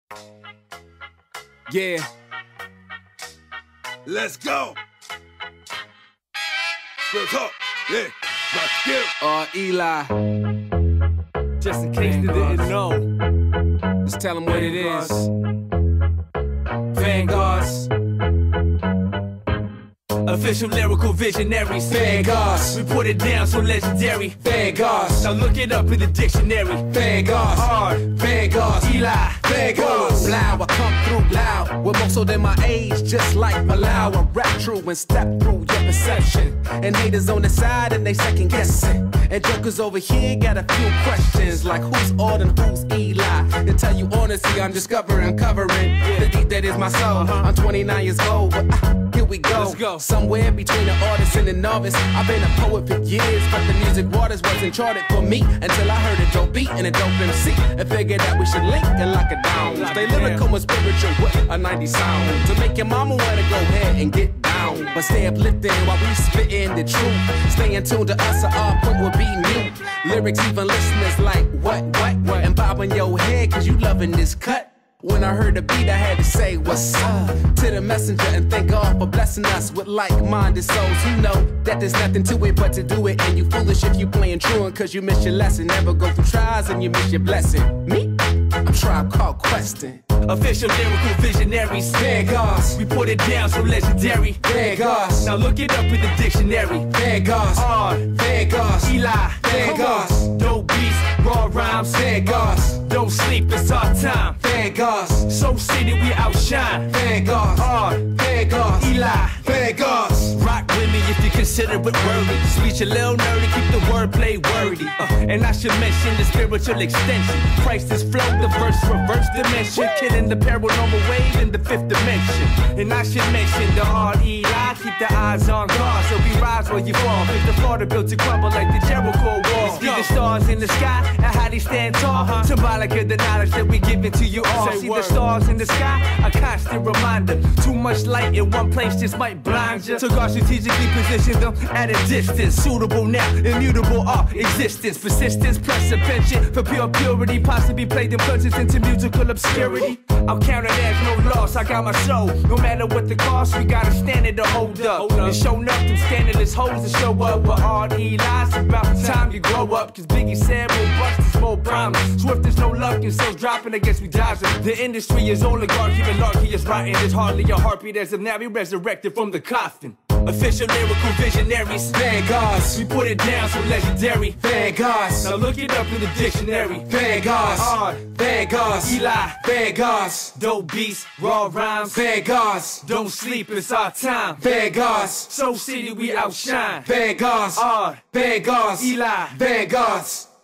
Yeah. Let's go. Real talk. Yeah. Let's get it. Eli. Just in case they didn't know. Just tell them what it is. Vanguards. Official lyrical visionaries. Vanguards. We put it down so legendary. Vanguards. Now look it up in the dictionary. Vanguards. Hard. Vanguards. Eli. Vanguards. Loud, I come through loud. With more so than my age, just like Malau. I rap true and step through your perception. And haters on the side and they second guessing. And jokers over here got a few questions like who's Ord and who's Eli. To tell you honestly, I'm discovering, covering the deep that is my soul. I'm 29 years old, but here we go. Let's go. Somewhere between an artist and a novice. I've been a poet for years, but the music waters wasn't charted for me until I heard a dope beat and a dope MC and figured that we should link and lock it down. Stay lyrical and spiritual with a 90s sound to make your mama wanna go ahead and get down, but stay uplifting while we spitting the truth. Staying tuned to us, our point will be mute. Lyrics even listeners like what, and bobbing your head 'cause you loving this cut. When I heard the beat, I had to say what's up to the messenger and thank God for blessing us with like-minded souls who know that there's nothing to it but to do it. And you foolish if you playing truant 'cause you miss your lesson. Never go through trials and you miss your blessing. Me? I'm Tribe Called Questin'. Official lyrical visionaries. Vanguards. We put it down so legendary. Vanguards. Now look it up in the dictionary. Vanguards. Hard. Vanguards. Eli. Vanguards. Dope beats, raw rhymes. Vanguards. Don't sleep, it's our time. Vanguards. So city we outshine. Vanguards. Hard. Vanguards. Eli. Vanguards. Rock with me if you consider it worthy. Speech a little nerdy, keep the wordplay wordy. And I should mention the spiritual extension. Christ is flow, the verse reverse dimension. Killing the paranormal wave in the fifth dimension. And I should mention the hard Eli. Keep the eyes on God, so we rise while you fall. Cause the Florida built to crumble like the Jericho wall. See the stars in the sky and how they stand tall. Symbolic of the knowledge that we giving to you all. See the stars in the sky, a constant reminder. Too much light in one place just might blind you. So God strategically positioned them at a distance. Suitable now, immutable our existence. Persistence plus a penchant for pure purity. Possibly played them punches into musical obscurity. I'll count it as no loss, I got my soul. No matter what the cost, we got a standard to hold up. And show up them standardless hoes to show up with hard Eli's. About time you grow up, 'cause Biggie said we'll bust this more promise. Swift there's no luck and sales dropping, I guess we dodging. The industry is oligarchy, the larky is rotten. There's hardly a heartbeat as of now we resurrected from the coffin. Official lyrical visionaries. Vanguards. We put it down so legendary. Vanguards. Now look it up in the dictionary. Vanguards. Hard. Vanguards. Eli. Vanguards. Dope beats, raw rhymes. Vanguards. Don't sleep, it's our time. Vanguards. So city we outshine. Vanguards. Hard. Vanguards. Eli. Vanguards.